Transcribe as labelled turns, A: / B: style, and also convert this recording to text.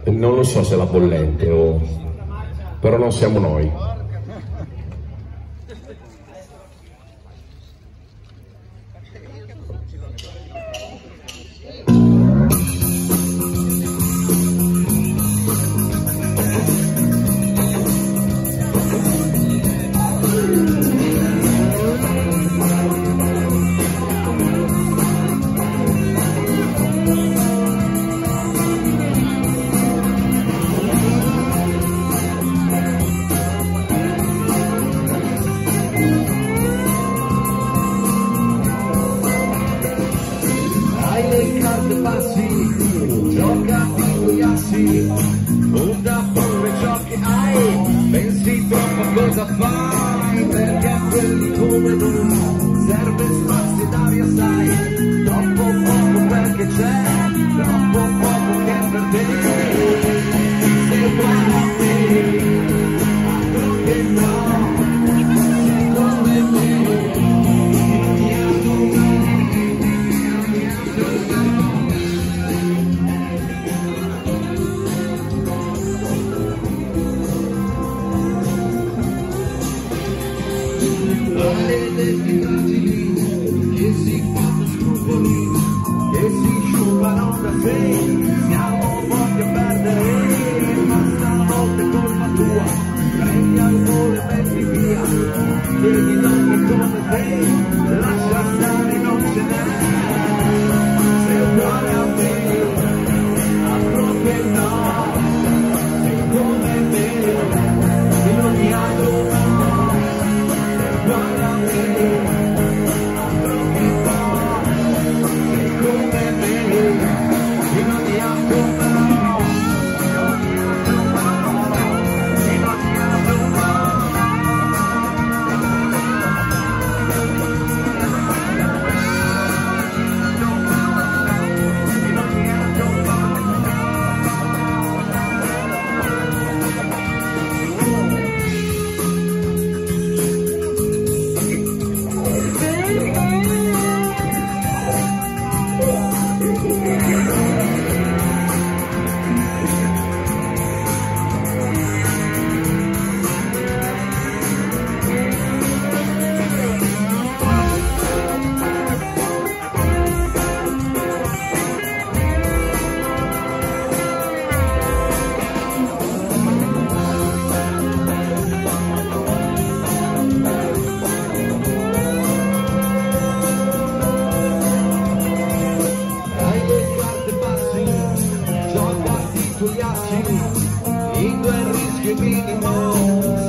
A: Non lo so se è la bollente o... però non siamo noi.
B: Gioca con gli assi, punta pure ciò che hai, pensi troppo a cosa fai, perché a quelli come noi serve spazio d'aria, sai, troppo poco perché c'è, troppo poco che per te, se guarda a me, altro che no, sei come me, ti amo. Maledetti fragili che si fanno scrupoli, che si sciupano da sé, siamo forti a perdere, ma stanotte è colpa tua, prendi al volo e metti via, vedi donne come te, lascia stare, non ce n'è, sei uguale a me, altro che no, sei come me, io ti adoro. Guarda me, altro che no, sei come me, io non ti amo no, io non ti amo no, io non ti amo no. I due rischi minimo